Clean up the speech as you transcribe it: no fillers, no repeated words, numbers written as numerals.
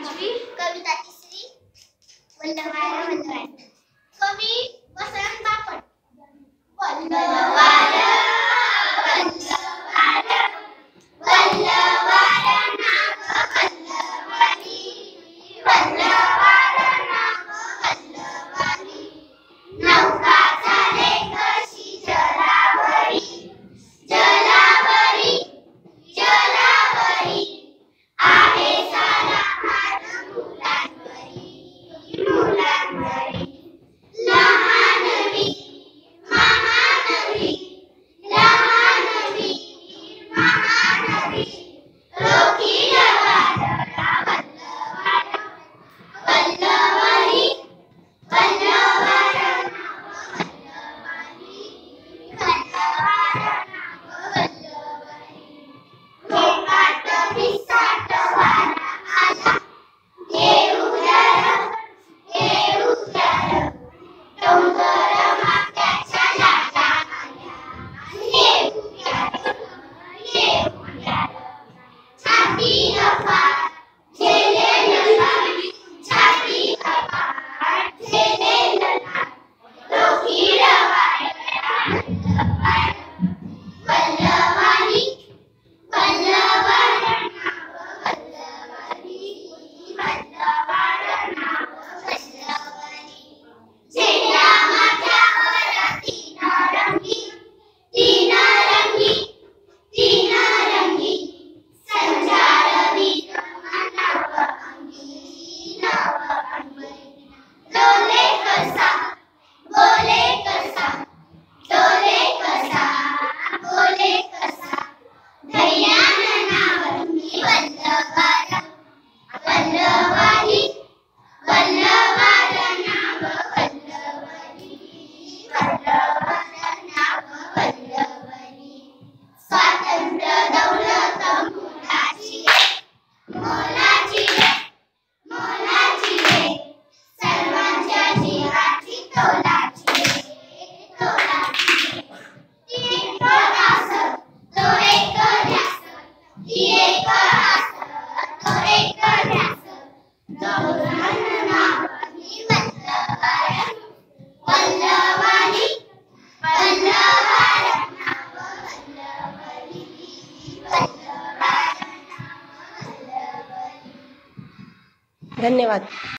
5वी, कविता 3री, वल्लवार वल्लवार. कवी वसंत बापट. वल्लवार वल्लवार वल्लवार नाव वल्लवारी, वल्लवार नाव वल्लवारी. नौका चाले कशी जलावरी, जलावरी जलावरी. आहे सारा भार मुलांवरी, मुलांवरी. लहानवी महानवी, लहानवी महानवी. रोखील वादळा वल्लवार, वल्लवारी वल्लवार नाव वल्लवारी, वल्लवार नाव वल्लवारी. घोकाट पिसाट वारा आला, घेऊ दर डोंगर माथ्याच्या लाटा आल्या. घेऊ दर छाती फार झेलेल नाट, छाती फार झेलेल नाट. रोखील वादळा वल्लवार, वल्लवारी वल्लवार नाव वल्लवारी, वल्लवार नाव वल्लवारी. झेंडा माथ्यावर तीन रंगी, तीन रंगी तीन रंगी. संचार वीर नव अंगी, नव अंगी. डोले कसा बोले कसा, डोले कसा बोले कसा. धैर्यानं नावरुनी वल्लवार, वल्लवारी वल्लवार नाव वल्लवारी, वल्लवार नाव वल्लवारी. स्वातंत्र्य दौलत मोलाची रे, मोलाची रे, मोलाची रे. सर्वांच्या जीवाची तोलाची रे, तोलाची रे. ती एक आस, तो एक ध्यास, ती एक आस, तो एक ध्यास. गौरवन नावानी वल्लवार, वल्लवारी वल्लवार नाव वल्लवारी, वल्लवार नाव वल्लवारी. धन्यवाद.